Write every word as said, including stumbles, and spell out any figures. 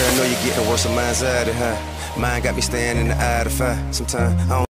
I know you're getting worse, so mine's at it, huh? Mine got me staying in the eye of fire. Sometimes I don't